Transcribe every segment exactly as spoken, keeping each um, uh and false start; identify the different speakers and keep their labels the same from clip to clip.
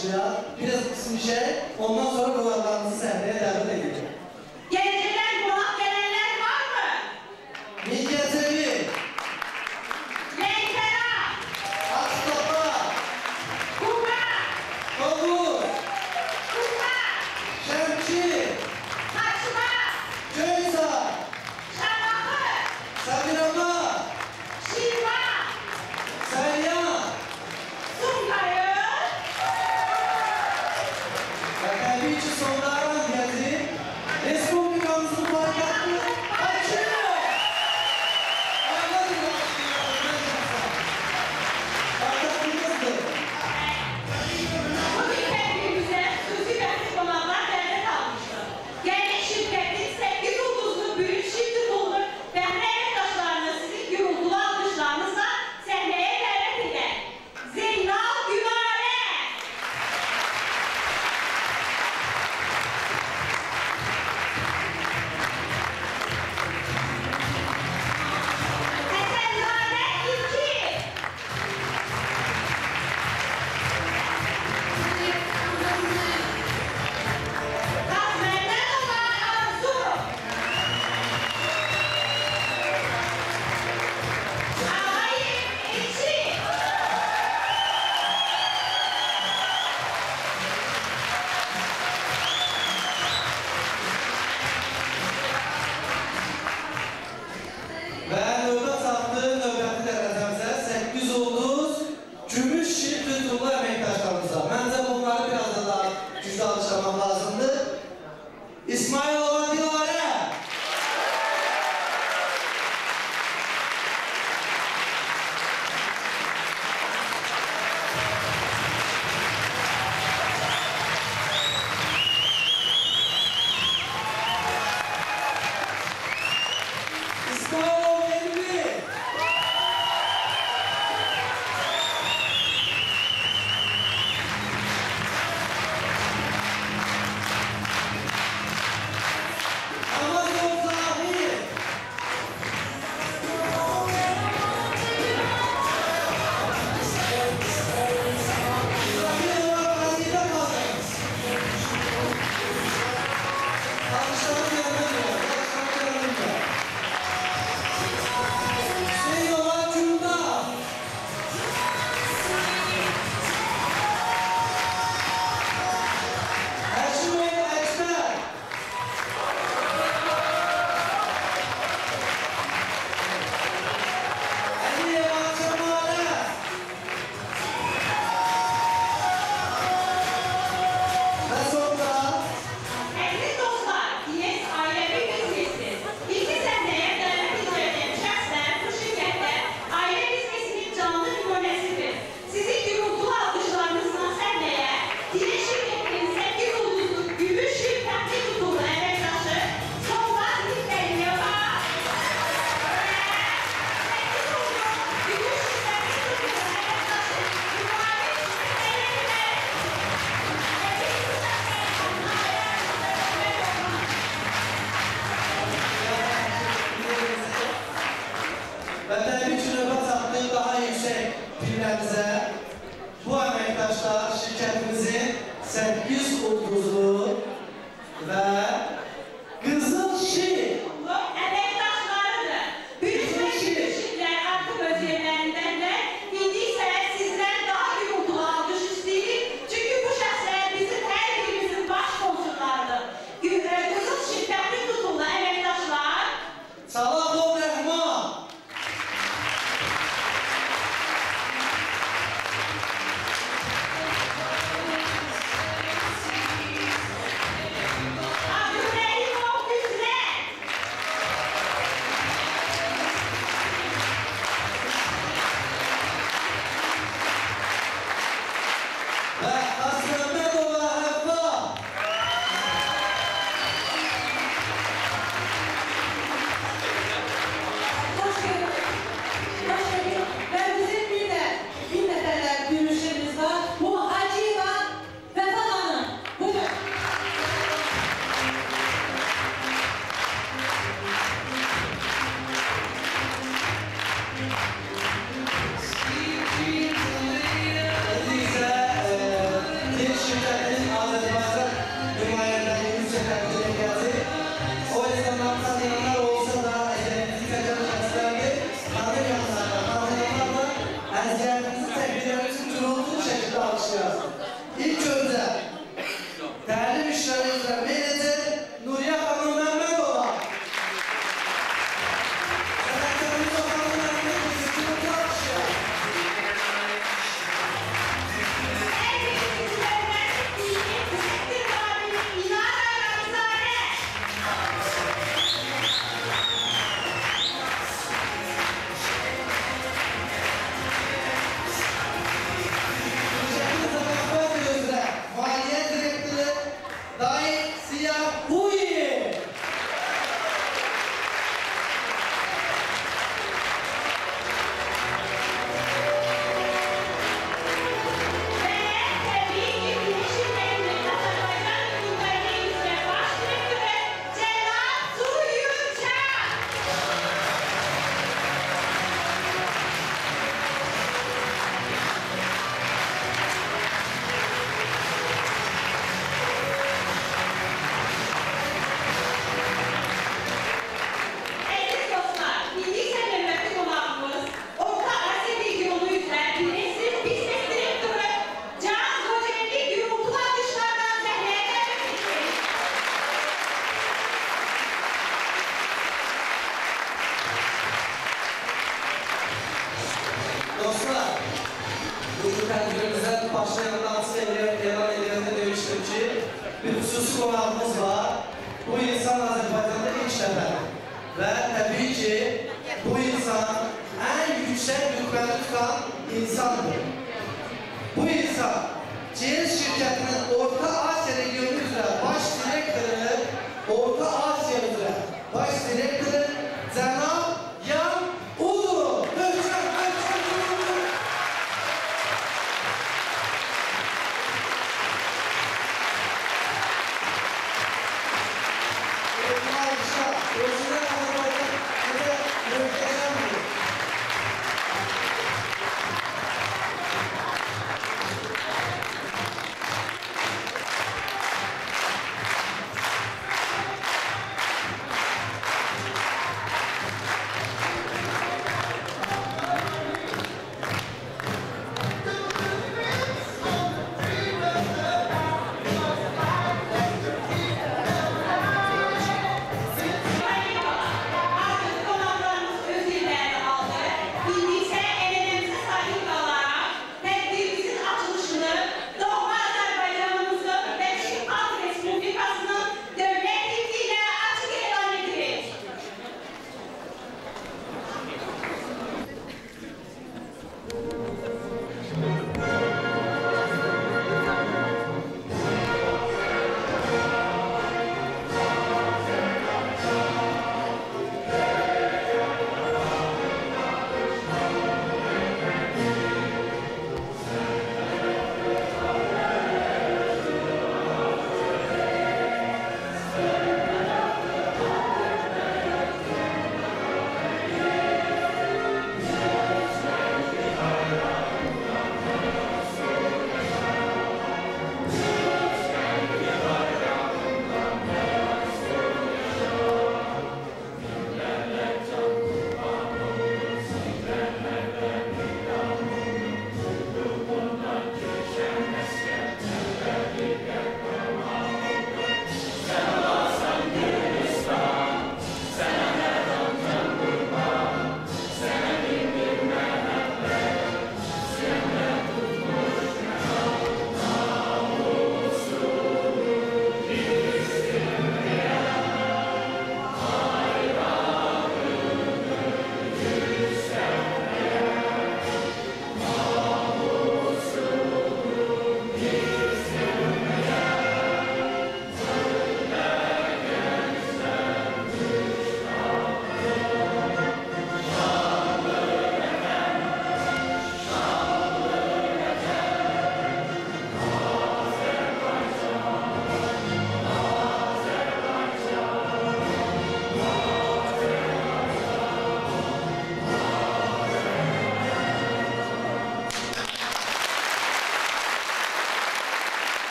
Speaker 1: alkışlayalım. Biraz kısım bir şey. Ondan sonra kulaklarınızı sahneye davet edeceğim.
Speaker 2: Geliciler, kulak gelenler var mı?
Speaker 1: Mikyateli.
Speaker 2: Leykera.
Speaker 1: Akstapa.
Speaker 2: Kuba.
Speaker 1: Kovur.
Speaker 2: Kuba.
Speaker 1: Şemçi.
Speaker 2: Kaçma.
Speaker 1: Köysa.
Speaker 2: Şabakı.
Speaker 1: Sabirama.
Speaker 2: Şiva.
Speaker 1: Sayyan.
Speaker 2: Sungayı.
Speaker 1: Ve tabii ki sonlardan geldi. Respublikamızın bayraklı açıyor. Anladım. Bayrakımızdır.
Speaker 2: Bugün hepimize Suzi Bəhli qonaqlar dəvət almışdır. Gəlin şirkətin səkkiz ulduzlu büyük şirkət olur və əməkdaşlarını sizin gürültülü alqışlarınızla səhnəyə dəvət edək. Zeynal Gülarə. Həsənzadə İlki. Qazmərdənova Arzu. Ağayev Elçi.
Speaker 1: Və növbət atdığı növbəti dərəcəmizə səkkiz ulduz gümüş şir titullu əməkdaşlarımıza. Məncə bunları biraz da daha güclü alışlamaq lazımdır. İsmailova Dilarə. İsmailova Elmi. Amazon Zahir. Zahirova Razide kaldınız. Alkışlarınızı yapıyorlar. Alkışlarınızı yapıyorlar. Hüseyinova Cunda. Həşimov Əkbər. Əliyeva Cəmalə. Və sonra
Speaker 2: Əziz dostlar, Diyes ailəvi biznesi. Bizi səhnəyə dəvət edəcək şəxslər bu şirkətdə ailə biznesinin canlı nümunəsidir. Sizin gürültülü alqışlarınızla səhnəyə Diyes şirkətinin səkkiz ulduzlu gümüş şirkətli tutulu əməkdaşı Solmaz Mikkəliyeva səkkiz ulduzlu gümüş şirkətli tutulu əməkdaşı Mübarək
Speaker 1: və təbii ki, növbət atdığı daha yüksək pillərimizə bu əməkdaşlar şirkətimizin səkkiz ulduzlu və qızıl şir
Speaker 2: əməkdaşlarıdır. Büyük və küçük şirklər artıq öz yerlərindədirlər. İndi isə sizdən daha gürültülü alqış istəyirik. Çünki bu şəxslər bizim hər birimizin baş konsullarıdır. Gü- e, Qızıl şirkətli tutuldu əməkdaşlar.
Speaker 1: Salahov Rəhman. İlk önce Təlim İşləri üzrə menecer Nuriye Xanım Məmmədova. Sənətkarımız Oxanın Məmmədova Zülkünün Qalışıya. Dostlar, bugün tədbirimizdən başlayan dansı elan edilende demiştim ki, bir xüsusi qonağımız var. Bu insan Azərbaycanda ilk dəfə və təbii ki, bu insan ən yüksək rütbəni tutan insandır. Bu insan C S şirkətinin Orta Asiya regionu üzrə baş direktoru, Orta Asiya üzrə baş direktoru Cənab Yan Ulu.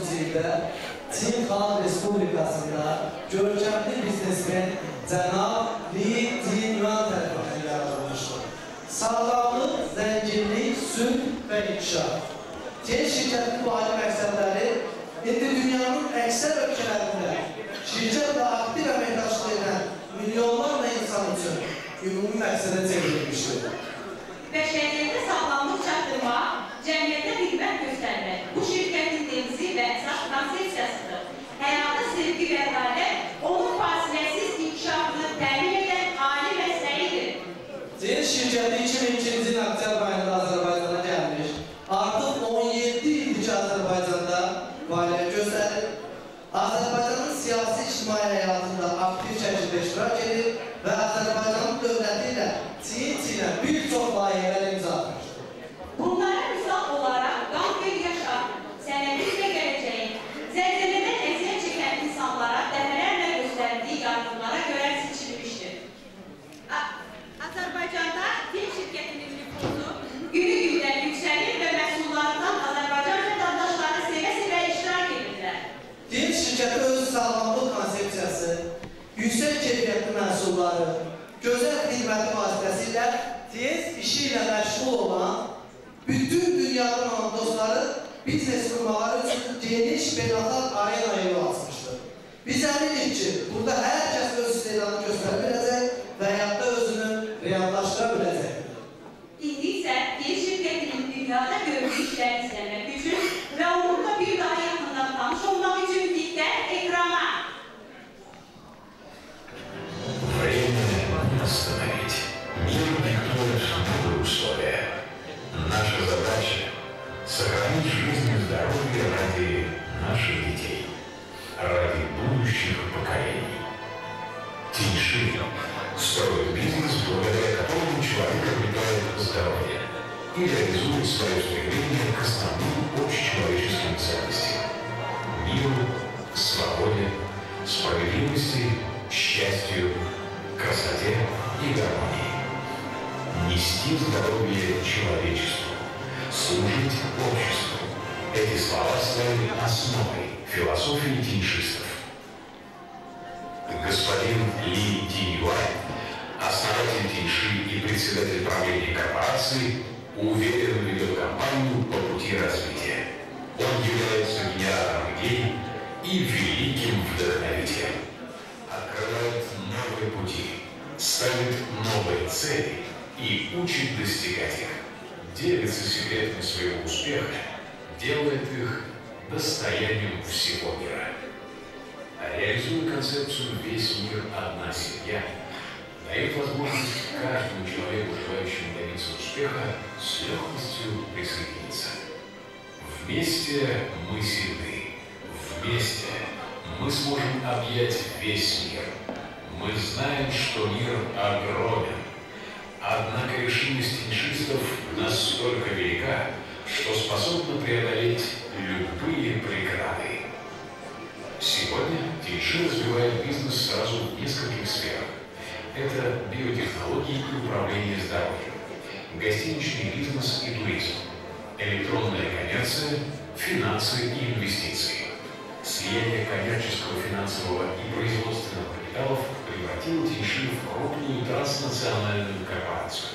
Speaker 1: doqquzuncu ildə Çin Xalq Respublikasında görkəmli biznesmen cənab Li Jinyuan tərəfindən yaradılmışdır. Sağlamlıq, zənginlik, sülh və inkişaf. Çin şirkətinin bu ali məqsədləri indi dünyanın əksər ölkələrində şirkətlə aktiv əməkdaşlıq edən milyonlarla insan üçün ümumi məqsədə çevrilmişdir.
Speaker 2: Bəşəriyyətə sağlamlıq çatdırmaq, cəmiyyətə xidmət göstərmək bu şirkətin devizi və əsas konsepsiyasıdır. Həyata sevgi və ədalət onun fasiləsiz inkişafını təmin edən ali məsləyidir.
Speaker 1: Çin şirkəti iki min ikinci ilin oktyabr ayında Azərbaycana gəlmiş. Artıq on yeddi ildir ki, Azərbaycanda fəaliyyət göstərir. Azərbaycanın siyasi ictimai həyatında aktiv şəkildə iştirak edir və Azərbaycanın dövləti ilə Çin-Çinə bir çox layihələr imza atmışdır.
Speaker 2: Bunlara misal olaraq qan-göy yaşam, sənədlik və gələcəyin, zəlzələdən əziyyət çəkən insanlara dəfələrlə göstərdiyi yardımlara görə seçilmişdir. Azərbaycanda Çin şirkətinin nüfuzu günü-gündən yüksəlir və məhsullarından Azərbaycan vətəndaşları sevə-sevə iştirak edirlər.
Speaker 1: Çin şirkəti öz sağlamlıq konsepsiyası, yüksək keyfiyyətli məhsulları, gözəl xidməti vasitəsilə tez işi ilə məşğul olan bütün dünyadan olan dostları biznes qurmaları üçün geniş beynəlxalq arenaya yol açmışdır. Biz əminik ki, burada hər kəs öz istedadını göstərə biləcək və həyatda özünü reallaşdıra biləcəkdir.
Speaker 2: İndi isə Çin şirkətinin dünyada gördüyü işləri izləmək üçün və onunla bir daha yaxından tanış olmaq üçün diqqət ekrana.
Speaker 3: Время не остановить. Мир диктует новые условия. Наша задача — сохранить жизнь и здоровье ради наших детей, ради будущих поколений. Тиньши строит бизнес, благодаря которому человек обретает здоровье и реализует свое стремление к основным общечеловеческим ценностям — миру, свободе, справедливости, счастью, красоте и гармонии. Нести здоровье человечеству, служить обществу. Эти слова стали основой философии тиньшистов. Господин Ли Jinyuan, основатель Тиньши и председатель правления корпорации, уверенно ведет компанию по пути развития. Он является генератором идей и великим вдохновителем. Открывает новые пути, ставит новые цели и учит достигать их. Делится секретами своего успеха, делает их достоянием всего мира. Реализуя концепцию «Весь мир – одна семья», дает возможность каждому человеку, желающему добиться успеха, с легкостью присоединиться. Вместе мы сильны, вместе мы сможем объять весь мир. Мы знаем, что мир огромен. Однако решимость тиньшистов настолько велика, что способна преодолеть любые преграды. Сегодня Тиньши развивает бизнес сразу в нескольких сферах. Это биотехнологии и управление здоровьем, гостиничный бизнес и туризм, электронная коммерция, финансы и инвестиции. Слияние коммерческого, финансового и производственного капиталов превратило Тиньши в крупную транснациональную корпорацию.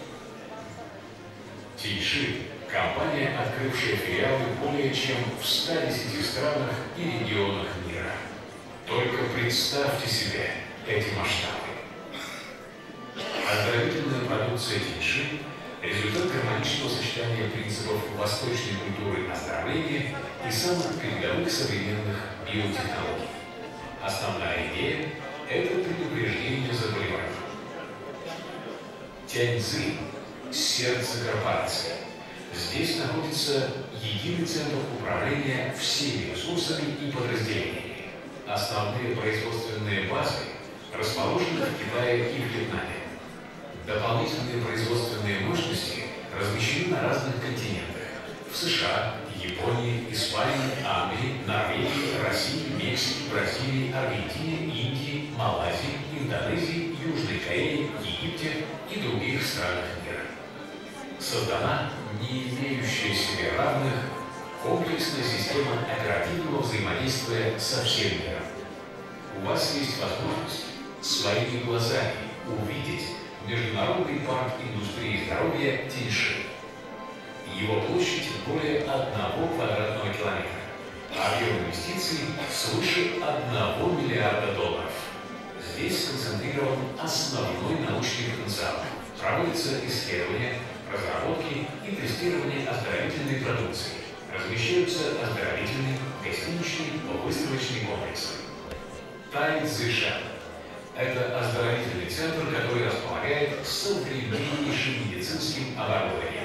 Speaker 3: Тиньши – компания, открывшая филиалы более чем в ста десяти странах и регионах мира. Только представьте себе эти масштабы. Оздоровительная продукция Тиньши – результат гармоничного сочетания принципов восточной культуры оздоровления и самых передовых современных биотехнологий. Основная идея – это предупреждение заболеваний. Тяньцзи – сердце корпорации. Здесь находится единый центр управления всеми ресурсами и подразделениями. Основные производственные базы расположены в Китае и Вьетнаме. Дополнительные производственные мощности размещены на разных континентах – в США, Японии, Испании, Англии, Норвегии, России, Мексике, Бразилии, Аргентине, Индии, Малайзии, Индонезии, Южной Корее, Египте и других странах мира. Создана не имеющая себе равных Комплексная система оперативного взаимодействия со всем миром. У вас есть возможность своими глазами увидеть Международный парк индустрии здоровья Тиньши. Его площадь более одного квадратного километра. Объем инвестиций свыше одного миллиарда долларов. Здесь сконцентрирован основной научный потенциал. Проводятся исследования, разработки и тестирование оздоровительной продукции. Размещаются оздоровительные, гостиничные, выставочные комплексы. Тайцзишан – это оздоровительный центр, который располагает современнейшим медицинским оборудованием.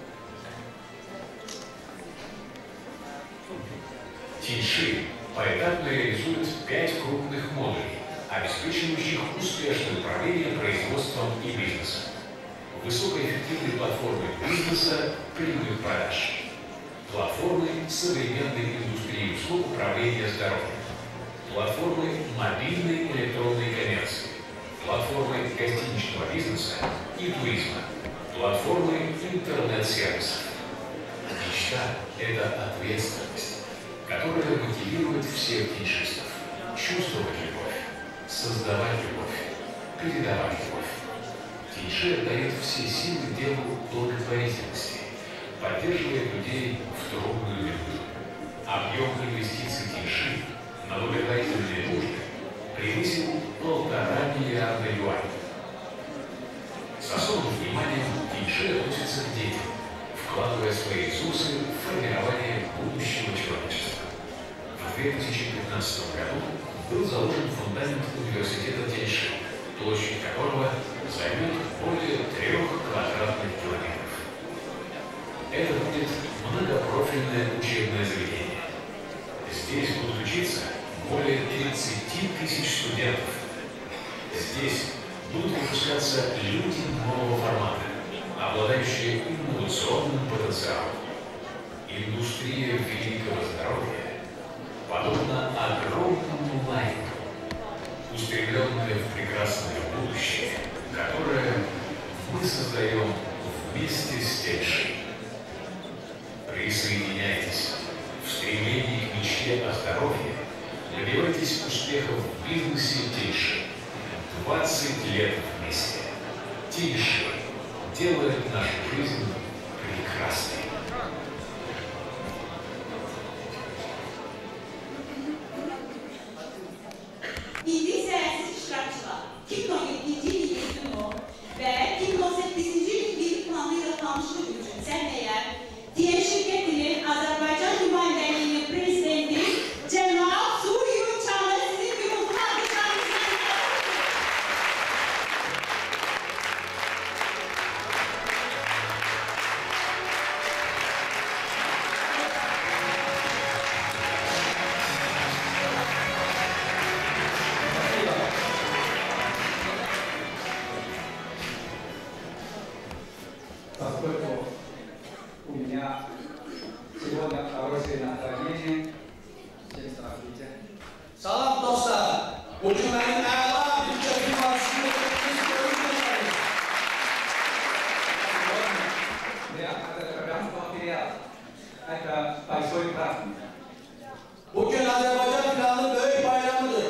Speaker 3: Тиньши поэтапно реализует пять крупных модулей, обеспечивающих успешное управление производством и бизнесом. Высокоэффективные платформы бизнеса прямых продаж. Платформы современной индустрии услуг управления здоровьем. Платформы мобильной электронной коммерции. Платформы гостиничного бизнеса и туризма. Платформы интернет-сервисов. Мечта – это ответственность, которая мотивирует всех тиньшистов. Чувствовать любовь, создавать любовь, передавать любовь. Тиньши отдает все силы делу благотворительности, поддерживает людей в трудную минуту. Объем инвестиций Тиньши на благотворительные нужды превысил полтора миллиарда юаней. С особым вниманием Тиньши относится к детям, вкладывая свои ресурсы в формирование будущего человечества. В две тысячи пятнадцатом году был заложен фундамент университета Тиньши, площадь которого займет более трех квадратных километров. Это будет многопрофильное учебное заведение. Здесь будут учиться более тридцати тысяч студентов. Здесь будут выпускаться люди нового формата, обладающие инновационным потенциалом. Индустрия великого здоровья подобна огромному лайну, устремленная в прекрасное будущее, которое мы создаем вместе с Тиньши. Присоединяйтесь в стремлении к мечте о здоровье, добивайтесь успехов в бизнесе Тиньши. двадцать лет вместе. Тиньши делает нашу жизнь прекрасной.
Speaker 2: İlgili siyasi iştirakçılar, iki bin on yedinci yıl yetimi ve iki bin on sekizinci yıl birlik planıyla tanıştığı için sen eğer diğer şirketinin Azerbaycan Nümayəndəliyinin prezidenti Cənab Suriye Uçanı sizin gürültülü alkışlarınızla
Speaker 4: Поскольку у меня сегодня хорошее настроение, всем здравствуйте.
Speaker 1: Salam dostlar. Bugün benim əla bir keyfim var. Sizinle biz görüşmeyeceğiz.
Speaker 4: Для азербайджанского филиала это большой праздник.
Speaker 1: Bugün Azerbaycan filanın büyük bayramıdır.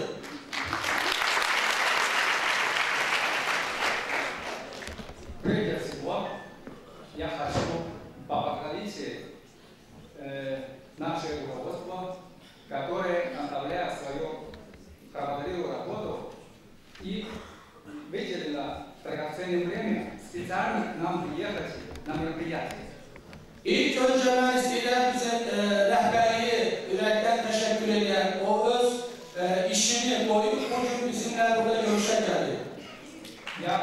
Speaker 4: Прежде всего, я хочу поблагодарить э, наше руководство, которое, оставляя свою кропотливую работу и выделило драгоценное время специально к нам приехать на мероприятие.
Speaker 1: İlk önce ben istəyirəm bizə e, rəhbərliyi ürəkdən təşəkkür edən, o öz e, işini qoyub bugün bizimlə burada görüşə gəldi.
Speaker 4: Я,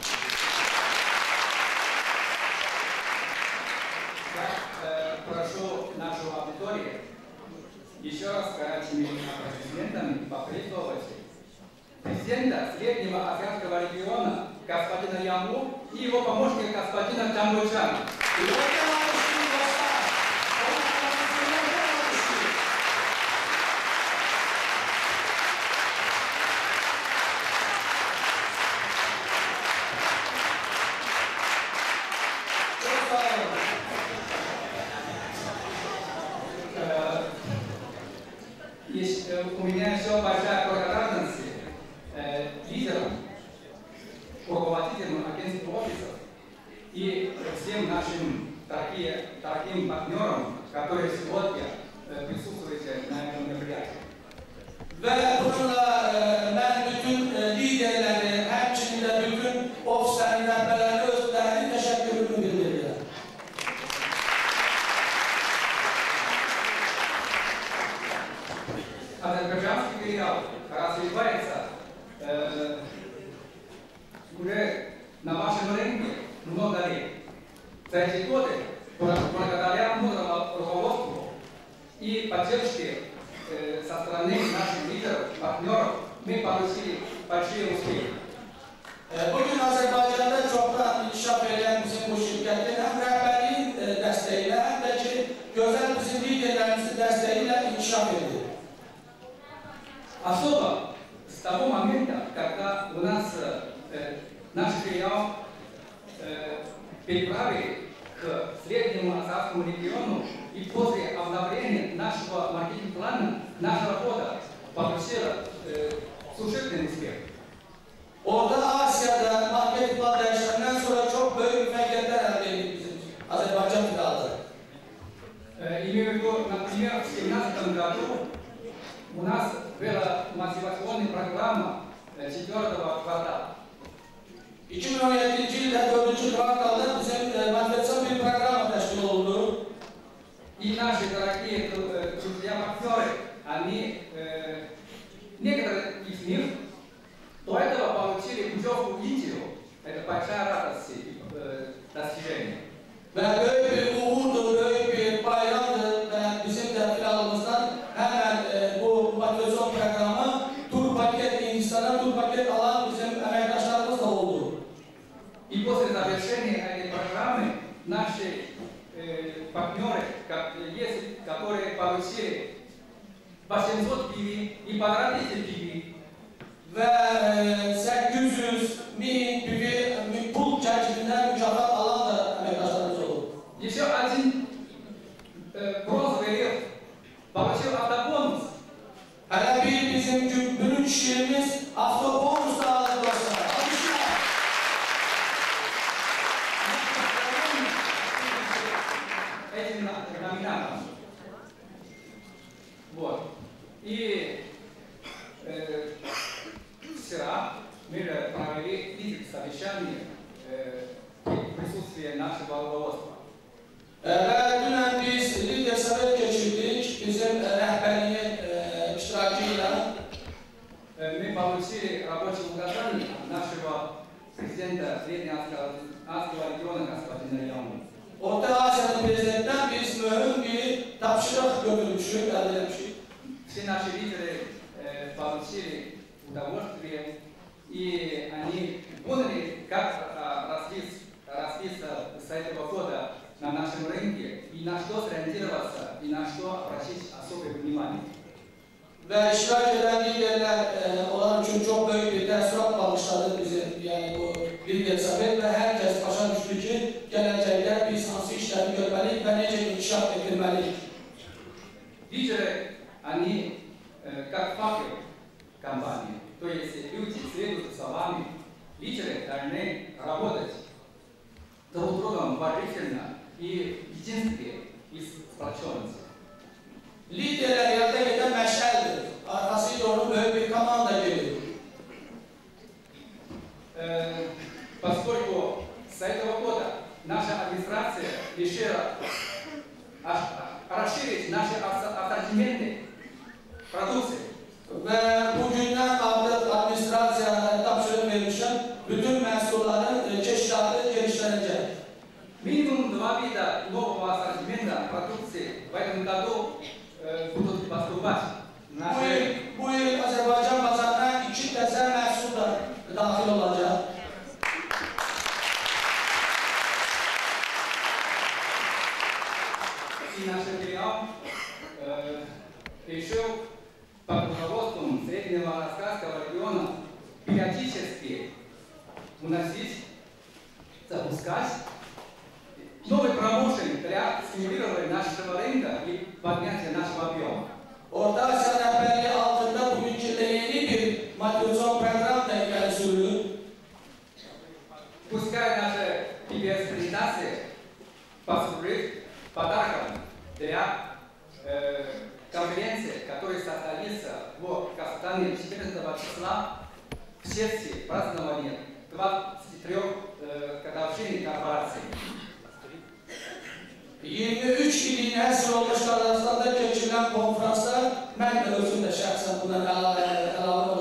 Speaker 4: я э, прошу нашу аудиторию еще раз горячими аплодисментами поприветствовать президента Среднего Азиатского региона господина Яму и его помощника господина Чамбучана.
Speaker 1: Ürəkdən almışsınız dostlar. Onlar profesyonelden almışsınız. Çok sağ olun.
Speaker 4: есть, у меня еще большая благодарность э, лидерам, руководителям агентских офисов и всем нашим такие, таким партнерам, которые сегодня э, присутствуют на этом мероприятии.
Speaker 1: Ve bununla e, ben bütün e, liderleri, hemçinin de bütün ofislerin rehberlerine özlerine teşekkürümü bildiriyorum.
Speaker 4: Азербайджанский филиал развивается э, уже на вашем рынке много лет. За эти годы, благодаря мудрому руководству и поддержке э, со стороны наших лидеров, партнеров, мы получили большие успехи.
Speaker 1: Bugün Azerbaycan'da çoktan inkişaf eden bizim bu şirketin hem rehberliğin e, desteğiyle hem de ki güzel bizim liderlerimizin desteğiyle inkişaf ediyor.
Speaker 4: Особо с того момента, когда у нас э, наш филиал э, переправили к среднему азиатскому региону, и после обновления нашего маркетинг-плана наша работа получила э, существенный успех.
Speaker 1: Orta Asya'da market plan değişiminden sonra çok büyük faaliyetler elde edildi bizim Azerbaycan filialları.
Speaker 4: Имею в виду, например, в две тысячи семнадцатом году у нас была мотивационная программа четвертого квартала.
Speaker 1: iki bin on yedinci yılda dördüncü kvartalda bizim motivasyon bir program teşkil oldu.
Speaker 4: И наши дорогие друзья-партнеры, они, э, некоторые из них до этого получили путевку в Индию. Это большая радость и э, достижение.
Speaker 1: Ve büyük bir uğurdu, büyük bir bayramdı ve bizim de filialımızdan hemen e, bu motivasyon programı tur paket Hindistan'a tur paket alan bizim emektaşlarımız da oldu.
Speaker 4: И после завершения этой программы наши э, партнеры, как, есть, которые получили восемьсот пиви и потратили пиви,
Speaker 1: Ve e, sekiz yüz bin bir pul çerçevesinde mükafat alan da emektaşlarımız oldu.
Speaker 4: еще один э, бронзовый лев получил автобонус.
Speaker 1: Hele bir bizim günün kişiliğimiz avtobonus da aldı dostlar. Alkışlar.
Speaker 4: Этим номинантам. Вот. И э, вчера мы провели визит совещание э, в присутствии нашего руководства.
Speaker 1: Ve dün biz lider sohbet geçirdik bizim rehberliğin e, iştirakıyla.
Speaker 4: Мы получили рабочее указание нашего президента Среднеазийского региона господина Яму.
Speaker 1: Orta Asya'nın prezidentinden biz mühim bir tapşırık götürmüşük, elde etmişik.
Speaker 4: Все наши лидеры э, получили удовольствие, и они поняли, как э, развиться, развиться с этого года на нашем рынке, и на что сориентироваться, и на что обратить особое внимание.
Speaker 1: Ve iştirak eden liderler e, olan için çok büyük bir təəssürat bağışladı bizim yani bu lider sohbet ve herkes başa düştü ki gelecekte biz hansı işleri görmeliyik ve nece inkişaf ettirmeliyik.
Speaker 4: Лидеры, они э, как факел компании, то есть люди следуют за вами. Лидеры должны работать друг с другом уважительно и в единстве и сплоченности.
Speaker 1: Liderler yerde giden meşeldir. Arkası doğru büyük bir komanda geliyor.
Speaker 4: Э, поскольку с этого года наша администрация решила расширить наши ассортименты продукции.
Speaker 1: Ve bugünden artık administrasya tapşırık vermişler. Bütün məhsulların çeşitleri genişlenecek.
Speaker 4: Минимум два вида нового ассортимента продукции в этом году э, будут поступать.
Speaker 1: Bu yıl, bu yıl Azerbaycan pazarına iki təzə məhsul da daxil olacaq.
Speaker 4: И наш филиал э, решил под руководством в Казахстане четырнадцатого числа в честь празднования двадцать трёх годовщины корпорации.
Speaker 5: iyirmi üç ilin əsr olmuş arasında keçirilən konferansda mən də özüm də şəxsən bundan əlavə